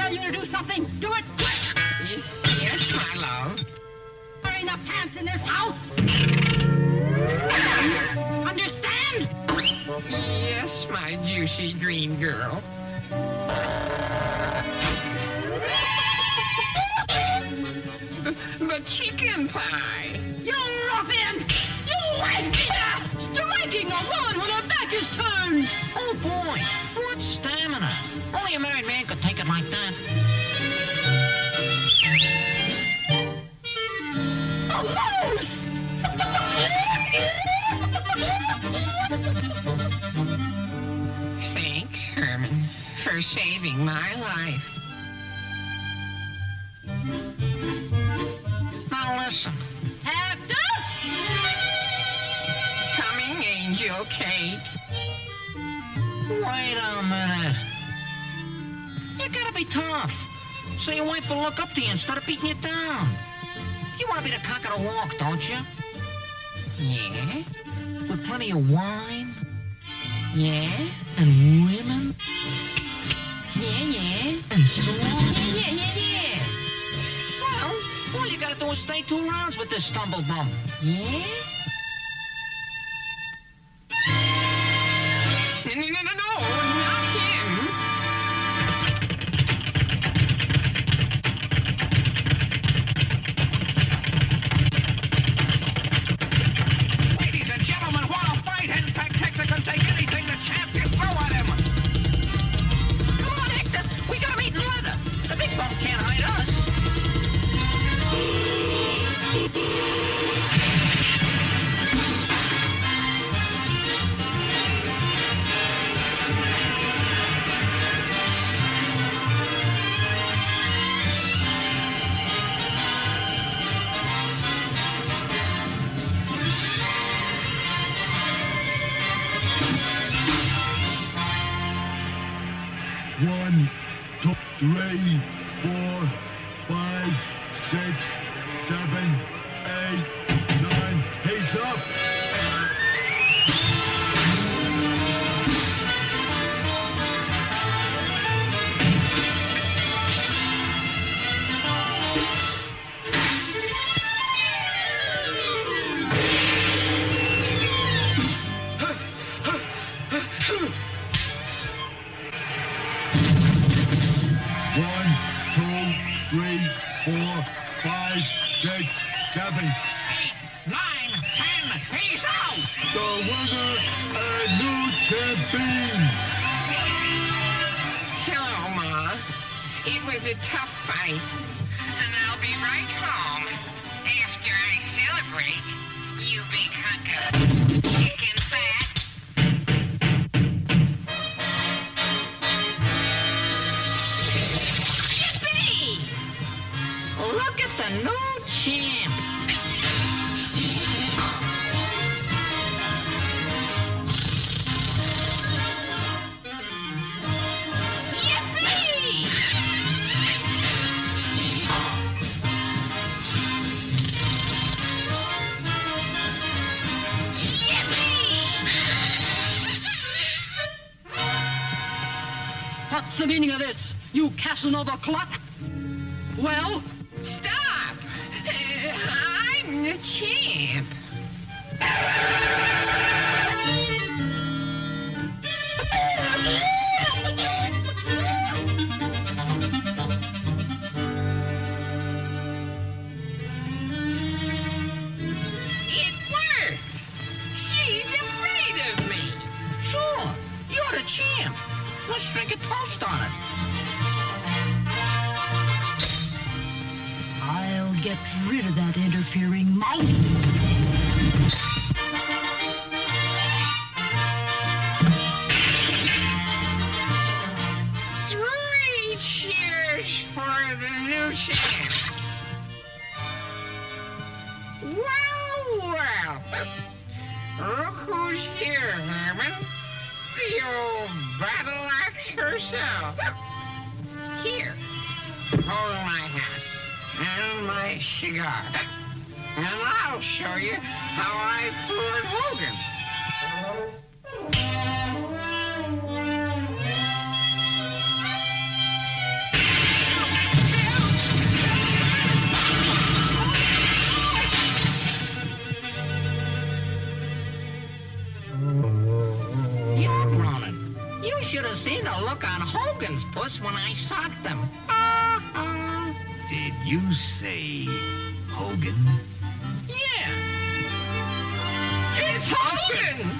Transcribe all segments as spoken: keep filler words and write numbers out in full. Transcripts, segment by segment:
tell you to do something, do it quick! Yes, my love. Wearing the pants in this house! Understand? Yes, my juicy green girl. But chicken pie. You ruffian! You wife beater! Striking a woman when her back is turned! Oh, boy. What stamina. Only a married man could take it like that. A mouse! Thanks, Herman, for saving my life. Now, listen. Actor! Coming, Angel Kate. Wait a minute. You gotta be tough. So your wife will look up to you instead of beating you down. You want to be the cock of the walk, don't you? Yeah? With plenty of wine Yeah? and women Yeah, yeah. and song. Yeah, yeah, yeah, yeah. Well, all you gotta do is stay two rounds with this stumble bum. Yeah? No, no, no, no, no, not him. Ladies and gentlemen, what a fight! Henpeck Hector can take anything the champ can throw at him. Come on, Hector. We got him eating leather. The big bum can't hide us. One, two, three, four, five, six, seven, eight, nine. He's up. One, two, three, four, five, six, seven. Eight, nine, ten. He's out. The winner and new champion. Hello, Ma. It was a tough fight. And I'll be right home after I celebrate, you big hunk of chicken fat. Yippee! Look at the new champ. Yippee! What's the meaning of this, you Casanova clock? Well, Stop! Uh, I'm the champ. It worked! She's afraid of me. Sure. You're the champ. Let's drink a toast on it. I'll get rid of that interfering mouse. Three cheers for the new champ. Well, well. Look who's here, Herman. The old battle axe herself. Here, hold my hat and my cigar. And I'll show you how I floored Hogan. chickens, Puss, when I socked them. Did you say Hogan? Yeah. It's Hogan!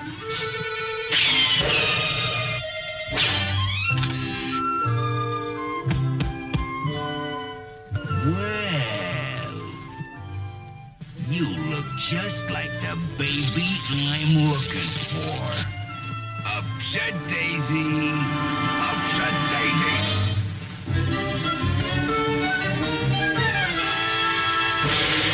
Well, you look just like the baby I'm looking for. Upset Daisy, upset Daisy.